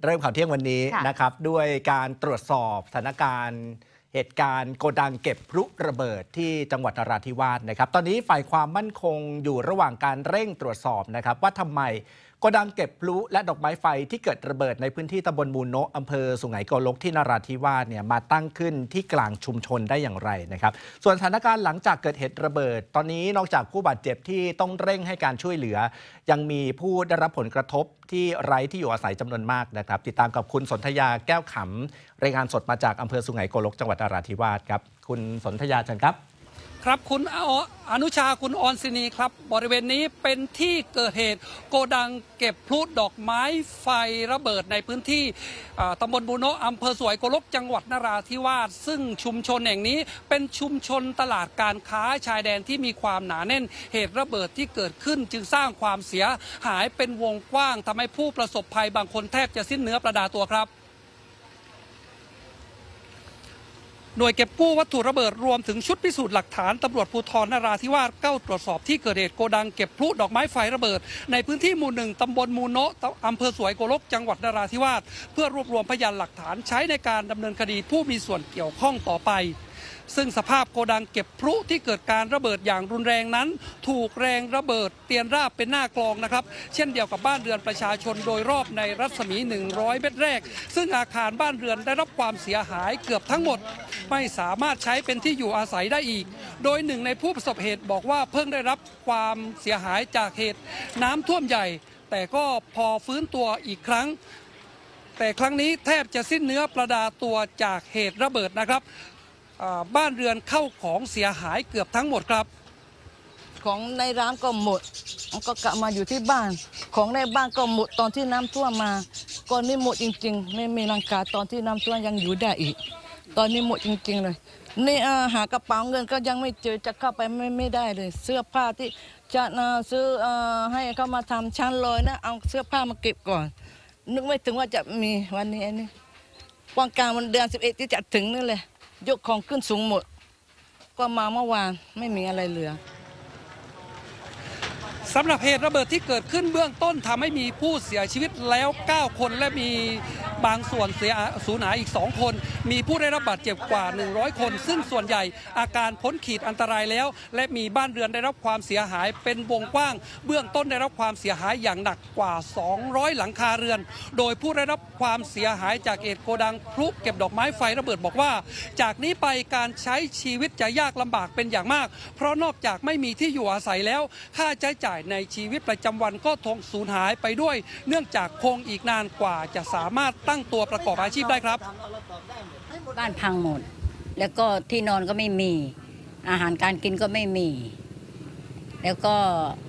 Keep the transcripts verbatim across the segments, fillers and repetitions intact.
เริ่มข่าวเที่ยงวันนี้นะครับด้วยการตรวจสอบสถานการณ์เหตุการณ์โกดังเก็บพลุระเบิดที่จังหวัดนราธิวาสนะครับตอนนี้ฝ่ายความมั่นคงอยู่ระหว่างการเร่งตรวจสอบนะครับว่าทำไมโกดังเก็บพลุและดอกไม้ไฟที่เกิดระเบิดในพื้นที่ตำบลมูโนะอำเภอสุไหงโกลกที่นราธิวาสเนี่ยมาตั้งขึ้นที่กลางชุมชนได้อย่างไรนะครับส่วนสถานการณ์หลังจากเกิดเหตุระเบิดตอนนี้นอกจากผู้บาดเจ็บที่ต้องเร่งให้การช่วยเหลือยังมีผู้ได้รับผลกระทบที่ไร้ที่อยู่อาศัยจำนวนมากนะครับติดตามกับคุณสนธยาแก้วขำรายงานสดมาจากอำเภอสุไหงโกลกจังหวัดนราธิวาสครับคุณสนธยาเชิญครับครับคุณอนุชาคุณออนศินีครับบริเวณนี้เป็นที่เกิดเหตุโกดังเก็บพลุดอกไม้ไฟระเบิดในพื้นที่ตำบลบูโนะอำเภอสุไหงโกลกจังหวัดนราธิวาสซึ่งชุมชนแห่งนี้เป็นชุมชนตลาดการค้าชายแดนที่มีความหนาแน่นเหตุระเบิดที่เกิดขึ้นจึงสร้างความเสียหายเป็นวงกว้างทำให้ผู้ประสบภัยบางคนแทบจะสิ้นเนื้อประดาตัวครับหน่วยเก็บกู้วัตถุระเบิดรวมถึงชุดพิสูจน์หลักฐานตำรวจภูธรนราธิวาสเข้าตรวจสอบที่เกิดเหตุโกดังเก็บพลุดอกไม้ไฟระเบิดในพื้นที่หมู่หนึ่งตำบลมูโนะอำเภอสุไหงโกลกจังหวัดนราธิวาสเพื่อรวบรวมพยานหลักฐานใช้ในการดำเนินคดีผู้มีส่วนเกี่ยวข้องต่อไปซึ่งสภาพโกดังเก็บพลุที่เกิดการระเบิดอย่างรุนแรงนั้นถูกแรงระเบิดเตียนราบเป็นหน้ากลองนะครับเช่นเดียวกับบ้านเรือนประชาชนโดยรอบในรัศมีหนึ่งร้อยเมตรแรกซึ่งอาคารบ้านเรือนได้รับความเสียหายเกือบทั้งหมดไม่สามารถใช้เป็นที่อยู่อาศัยได้อีกโดยหนึ่งในผู้ประสบเหตุบอกว่าเพิ่งได้รับความเสียหายจากเหตุน้ำท่วมใหญ่แต่ก็พอฟื้นตัวอีกครั้งแต่ครั้งนี้แทบจะสิ้นเนื้อประดาตัวจากเหตุระเบิดนะครับบ้านเรือนเข้าของเสียหายเกือบทั้งหมดครับของในร้านก็หมดก็กลับมาอยู่ที่บ้านของในบ้านก็หมดตอนที่น้ำท่วมมาก่อนนี้หมดจริงๆไม่มีรังกาตอนที่น้ำท่วมยังอยู่ได้อีกตอนนี้หมดจริงๆเลยนี่หากระเป๋าเงินก็ยังไม่เจอจะเข้าไปไม่ไม่ได้เลยเสื้อผ้าที่จะซื้อให้เขามาทำชั้นลอยนะเอาเสื้อผ้ามาเก็บก่อนนึกไม่ถึงว่าจะมีวันนี้อันนี้วันกลางวันเดือนสิบเอ็ดที่จะถึงนี่เลยยกของขึ้นสูงหมดก็มาเมื่อวานไม่มีอะไรเหลือสำหรับเหตุระเบิดที่เกิดขึ้นเบื้องต้นทำให้มีผู้เสียชีวิตแล้วเก้าคนและมีบางส่วนเสียสูญหายอีกสองคนมีผู้ได้รับบาดเจ็บกว่าหนึ่งร้อยคนซึ่งส่วนใหญ่อาการพ้นขีดอันตรายแล้วและมีบ้านเรือนได้รับความเสียหายเป็นวงกว้างเบื้องต้นได้รับความเสียหายอย่างหนักกว่าสองร้อยหลังคาเรือนโดยผู้ได้รับความเสียหายจากเหตุโกดังพลุเก็บดอกไม้ไฟระเบิดบอกว่าจากนี้ไปการใช้ชีวิตจะยากลำบากเป็นอย่างมากเพราะนอกจากไม่มีที่อยู่อาศัยแล้วค่าใช้จ่ายในชีวิตประจำวันก็ทงสูญหายไปด้วยเนื่องจากคงอีกนานกว่าจะสามารถตั้งตัวประกอบอาชีพได้ครับบ้านพังหมดแล้วก็ที่นอนก็ไม่มีอาหารการกินก็ไม่มีแล้วก็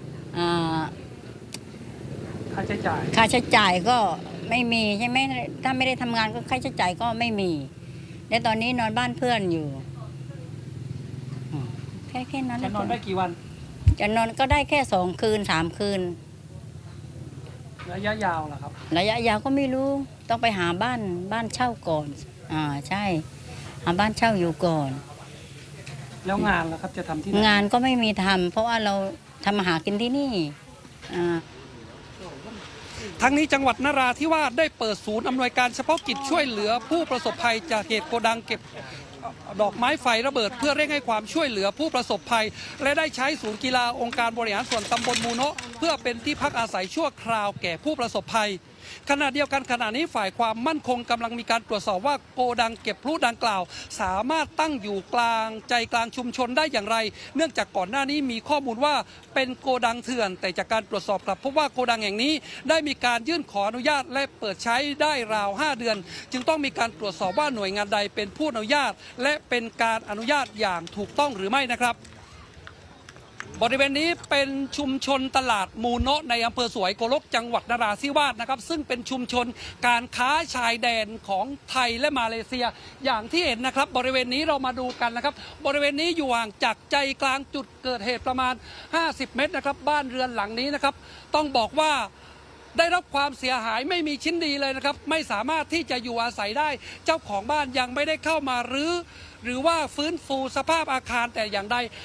ค่าใช้จ่ายค่าใช้จ่ายก็ไม่มีใช่ไหมถ้าไม่ได้ทำงานก็ค่าใช้จ่ายก็ไม่มีและตอนนี้นอนบ้านเพื่อนอยู่แค่แค่นั้นจะนอนได้กี่วันจะนอนก็ได้แค่สองคืนสามคืนระยะยาวเหรอครับระยะยาวก็ไม่รู้ต้องไปหาบ้านบ้านเช่าก่อนอ่าใช่หาบ้านเช่าอยู่ก่อนแล้วงานล่ะครับจะทำที่งานก็ไม่มีทำเพราะว่าเราทำอาหารกินที่นี่อ่าทั้งนี้จังหวัดนราธิวาสได้เปิดศูนย์อำนวยการเฉพาะกิจช่วยเหลือผู้ประสบภัยจากเหตุโกดังเก็บดอกไม้ไฟระเบิดเพื่อเร่งให้ความช่วยเหลือผู้ประสบภัยและได้ใช้ศูนย์กีฬาองค์การบริหารส่วนตำบลมูโนะเพื่อเป็นที่พักอาศัยชั่วคราวแก่ผู้ประสบภัยขณะเดียวกันขณะนี้ฝ่ายความมั่นคงกำลังมีการตรวจสอบว่าโกดังเก็บพลุดังกล่าวสามารถตั้งอยู่กลางใจกลางชุมชนได้อย่างไรเนื่องจากก่อนหน้านี้มีข้อมูลว่าเป็นโกดังเถื่อนแต่จากการตรวจสอบกลับพบว่าโกดังแห่งนี้ได้มีการยื่นขออนุญาตและเปิดใช้ได้ราวห้าเดือนจึงต้องมีการตรวจสอบว่าหน่วยงานใดเป็นผู้อนุญาตและเป็นการอนุญาตอย่างถูกต้องหรือไม่นะครับบริเวณนี้เป็นชุมชนตลาดมูโนะในอำเภอสุไหงโกลกจังหวัดนราธิวาสนะครับซึ่งเป็นชุมชนการค้าชายแดนของไทยและมาเลเซียอย่างที่เห็นนะครับบริเวณนี้เรามาดูกันนะครับบริเวณนี้อยู่ห่างจากใจกลางจุดเกิดเหตุประมาณห้าสิบเมตรนะครับบ้านเรือนหลังนี้นะครับต้องบอกว่าได้รับความเสียหายไม่มีชิ้นดีเลยนะครับไม่สามารถที่จะอยู่อาศัยได้เจ้าของบ้านยังไม่ได้เข้ามารื้อหรือว่าฟื้นฟูสภาพอาคารแต่อย่างใด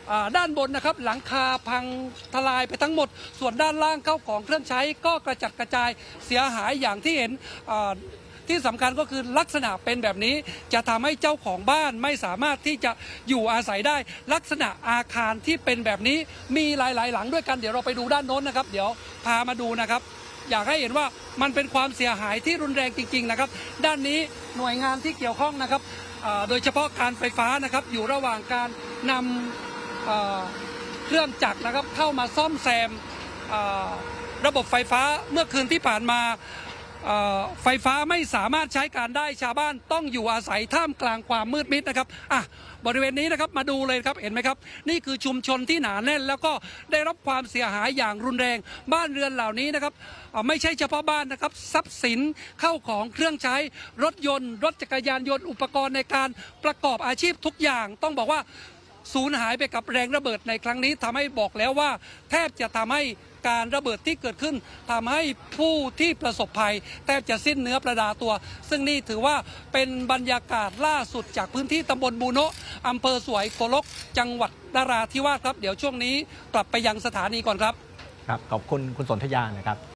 อ่าด้านบนนะครับหลังคาพังทลายไปทั้งหมดส่วนด้านล่างเข้าของเครื่องใช้ก็กระจัดกระจายเสียหายอย่างที่เห็นอ่าที่สำคัญก็คือลักษณะเป็นแบบนี้จะทำให้เจ้าของบ้านไม่สามารถที่จะอยู่อาศัยได้ลักษณะอาคารที่เป็นแบบนี้มีหลายๆหลังด้วยกันเดี๋ยวเราไปดูด้านโน้นนะครับเดี๋ยวพามาดูนะครับอยากให้เห็นว่ามันเป็นความเสียหายที่รุนแรงจริงๆนะครับด้านนี้หน่วยงานที่เกี่ยวข้องนะครับโดยเฉพาะการไฟฟ้านะครับอยู่ระหว่างการนำเครื่องจักรนะครับเข้ามาซ่อมแซมระบบไฟฟ้าเมื่อคืนที่ผ่านมาไฟฟ้าไม่สามารถใช้การได้ชาวบ้านต้องอยู่อาศัยท่ามกลางความมืดมิดนะครับอ่ะบริเวณนี้นะครับมาดูเลยครับเห็นไหมครับนี่คือชุมชนที่หนาแน่นแล้วก็ได้รับความเสียหายอย่างรุนแรงบ้านเรือนเหล่านี้นะครับไม่ใช่เฉพาะบ้านนะครับทรัพย์สินเข้าของเครื่องใช้รถยนต์รถจักรยานยนต์อุปกรณ์ในการประกอบอาชีพทุกอย่างต้องบอกว่าสูญหายไปกับแรงระเบิดในครั้งนี้ทำให้บอกแล้วว่าแทบจะทำให้การระเบิดที่เกิดขึ้นทำให้ผู้ที่ประสบภัยแทบจะสิ้นเนื้อประดาตัวซึ่งนี่ถือว่าเป็นบรรยากาศล่าสุดจากพื้นที่ตำบลบูโนะอำเภอสวยโกลกจังหวัดนราธิวาสครับเดี๋ยวช่วงนี้กลับไปยังสถานีก่อนครับครับขอบคุณคุณสนธยานะครับ